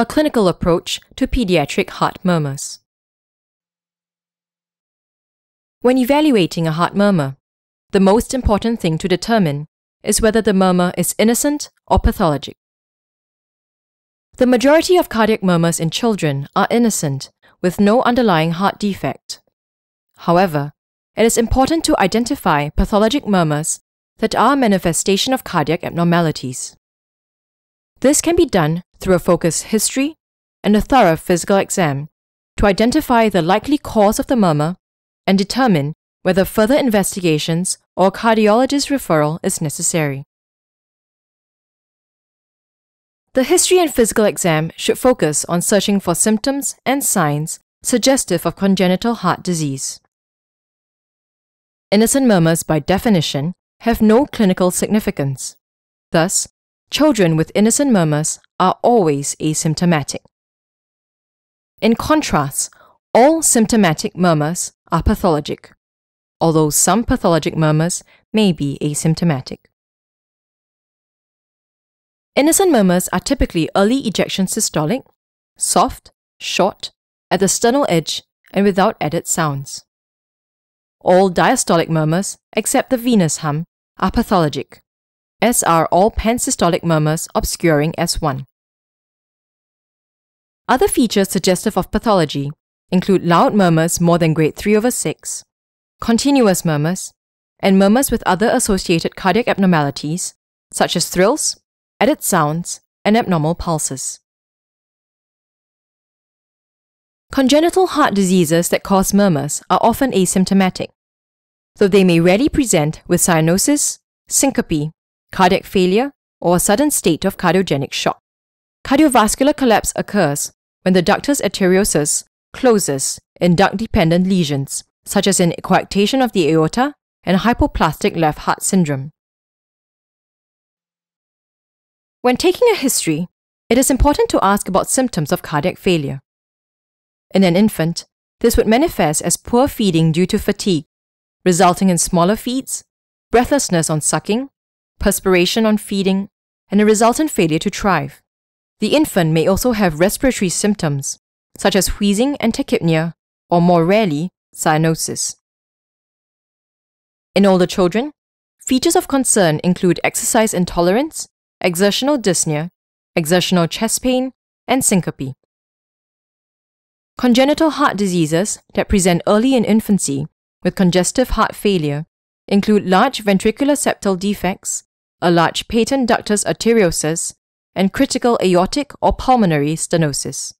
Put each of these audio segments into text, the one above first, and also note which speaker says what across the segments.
Speaker 1: A clinical approach to pediatric heart murmurs. When evaluating a heart murmur, the most important thing to determine is whether the murmur is innocent or pathologic. The majority of cardiac murmurs in children are innocent, with no underlying heart defect. However, it is important to identify pathologic murmurs that are a manifestation of cardiac abnormalities. This can be done through a focused history and a thorough physical exam to identify the likely cause of the murmur and determine whether further investigations or a cardiologist referral is necessary. The history and physical exam should focus on searching for symptoms and signs suggestive of congenital heart disease. Innocent murmurs, by definition, have no clinical significance. Thus, children with innocent murmurs are always asymptomatic. In contrast, all symptomatic murmurs are pathologic, although some pathologic murmurs may be asymptomatic. Innocent murmurs are typically early ejection systolic, soft, short, at the sternal edge, and without added sounds. All diastolic murmurs, except the venous hum, are pathologic, as are all pansystolic murmurs obscuring S1. Other features suggestive of pathology include loud murmurs more than grade 3/6, continuous murmurs, and murmurs with other associated cardiac abnormalities such as thrills, added sounds, and abnormal pulses. Congenital heart diseases that cause murmurs are often asymptomatic, though they may rarely present with cyanosis, syncope, cardiac failure, or a sudden state of cardiogenic shock. Cardiovascular collapse occurs when the ductus arteriosus closes in duct-dependent lesions, such as in coarctation of the aorta and hypoplastic left heart syndrome. When taking a history, it is important to ask about symptoms of cardiac failure. In an infant, this would manifest as poor feeding due to fatigue, resulting in smaller feeds, breathlessness on sucking, perspiration on feeding, and a resultant failure to thrive. The infant may also have respiratory symptoms, such as wheezing and tachypnea, or more rarely, cyanosis. In older children, features of concern include exercise intolerance, exertional dyspnea, exertional chest pain, and syncope. Congenital heart diseases that present early in infancy with congestive heart failure include large ventricular septal defects, a large patent ductus arteriosus, and critical aortic or pulmonary stenosis.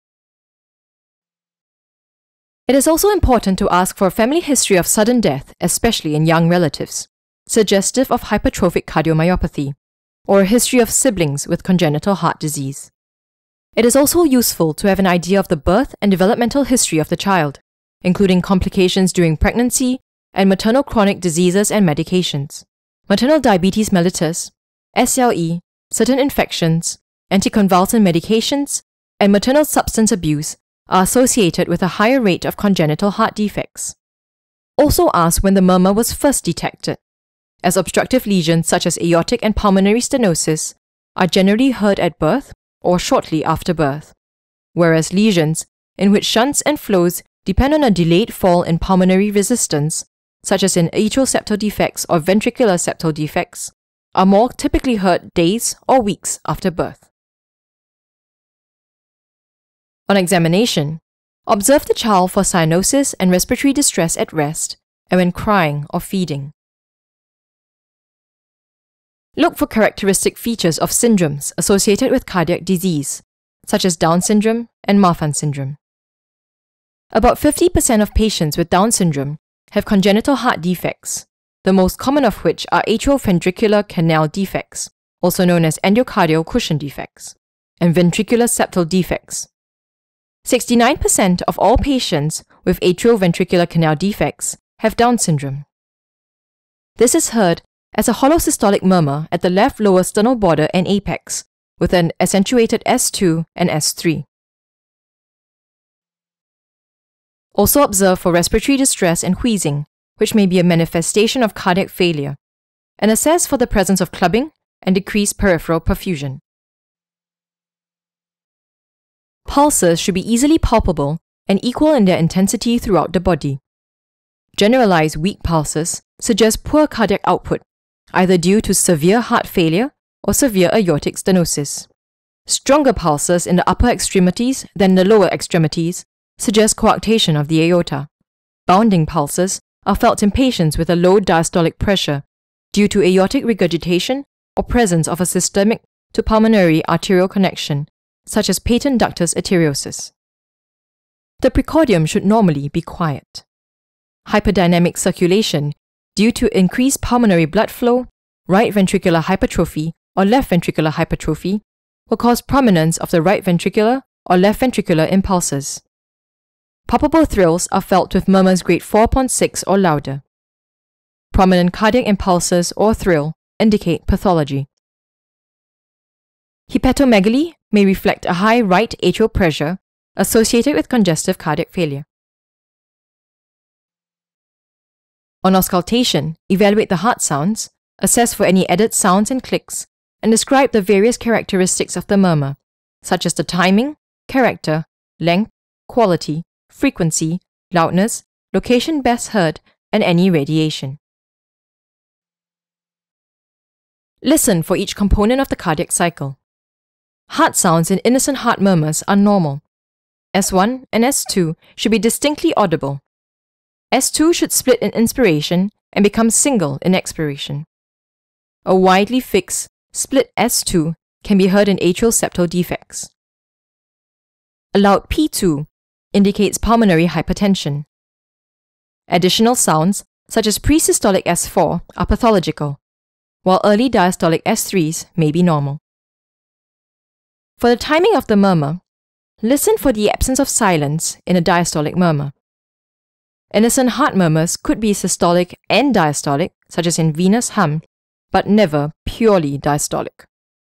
Speaker 1: It is also important to ask for a family history of sudden death, especially in young relatives, suggestive of hypertrophic cardiomyopathy, or a history of siblings with congenital heart disease. It is also useful to have an idea of the birth and developmental history of the child, including complications during pregnancy and maternal chronic diseases and medications. Maternal diabetes mellitus, SLE, certain infections, anticonvulsant medications, and maternal substance abuse are associated with a higher rate of congenital heart defects. Also ask when the murmur was first detected, as obstructive lesions such as aortic and pulmonary stenosis are generally heard at birth or shortly after birth, whereas lesions in which shunts and flows depend on a delayed fall in pulmonary resistance, such as in atrial septal defects or ventricular septal defects, are more typically heard days or weeks after birth. On examination, observe the child for cyanosis and respiratory distress at rest and when crying or feeding. Look for characteristic features of syndromes associated with cardiac disease, such as Down syndrome and Marfan syndrome. About 50% of patients with Down syndrome have congenital heart defects, the most common of which are atrioventricular canal defects, also known as endocardial cushion defects, and ventricular septal defects. 69% of all patients with atrioventricular canal defects have Down syndrome. This is heard as a hollow systolic murmur at the left lower sternal border and apex, with an accentuated S2 and S3. Also observe for respiratory distress and wheezing, which may be a manifestation of cardiac failure, and assess for the presence of clubbing and decreased peripheral perfusion. Pulses should be easily palpable and equal in their intensity throughout the body. Generalized weak pulses suggest poor cardiac output, either due to severe heart failure or severe aortic stenosis. Stronger pulses in the upper extremities than the lower extremities suggest coarctation of the aorta. Bounding pulses are felt in patients with a low diastolic pressure due to aortic regurgitation or presence of a systemic to pulmonary arterial connection, such as patent ductus arteriosus. The precordium should normally be quiet. Hyperdynamic circulation due to increased pulmonary blood flow, right ventricular hypertrophy or left ventricular hypertrophy will cause prominence of the right ventricular or left ventricular impulses. Palpable thrills are felt with murmurs grade 4.6 or louder. Prominent cardiac impulses or thrill indicate pathology. Hepatomegaly may reflect a high right atrial pressure associated with congestive cardiac failure. On auscultation, evaluate the heart sounds, assess for any added sounds and clicks, and describe the various characteristics of the murmur, such as the timing, character, length, quality, frequency, loudness, location best heard, and any radiation. Listen for each component of the cardiac cycle. Heart sounds in innocent heart murmurs are normal. S1 and S2 should be distinctly audible. S2 should split in inspiration and become single in expiration. A widely fixed, split S2 can be heard in atrial septal defects. A loud P2 indicates pulmonary hypertension. Additional sounds, such as presystolic S4, are pathological, while early diastolic S3s may be normal. For the timing of the murmur, listen for the absence of silence in a diastolic murmur. Innocent heart murmurs could be systolic and diastolic, such as in venous hum, but never purely diastolic.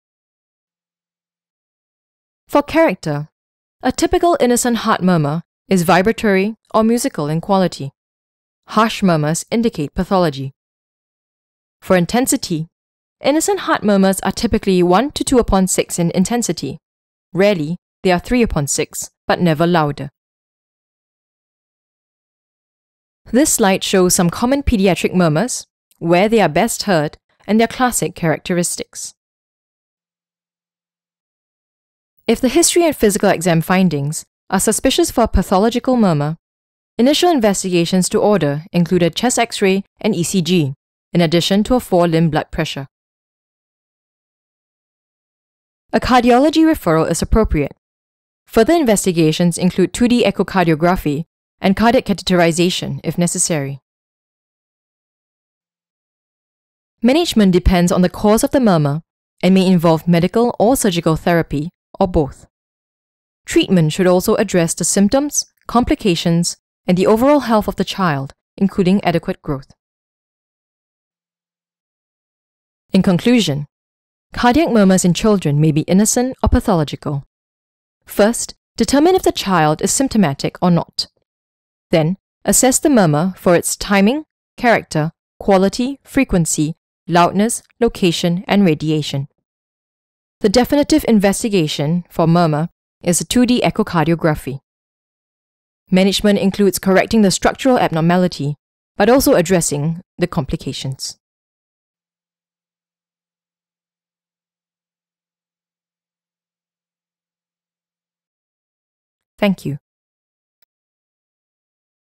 Speaker 1: For character, a typical innocent heart murmur is vibratory or musical in quality. Harsh murmurs indicate pathology. For intensity, innocent heart murmurs are typically 1 to 2 upon 6 in intensity. Rarely, they are 3 upon 6, but never louder. This slide shows some common pediatric murmurs, where they are best heard, and their classic characteristics. If the history and physical exam findings are suspicious for a pathological murmur, initial investigations to order include a chest X-ray and ECG, in addition to a forelimb blood pressure. A cardiology referral is appropriate. Further investigations include 2D echocardiography and cardiac catheterization if necessary. Management depends on the cause of the murmur and may involve medical or surgical therapy, or both. Treatment should also address the symptoms, complications, and the overall health of the child, including adequate growth. In conclusion, cardiac murmurs in children may be innocent or pathological. First, determine if the child is symptomatic or not. Then, assess the murmur for its timing, character, quality, frequency, loudness, location, and radiation. The definitive investigation for murmur is a 2D echocardiography. Management includes correcting the structural abnormality, but also addressing the complications. Thank you.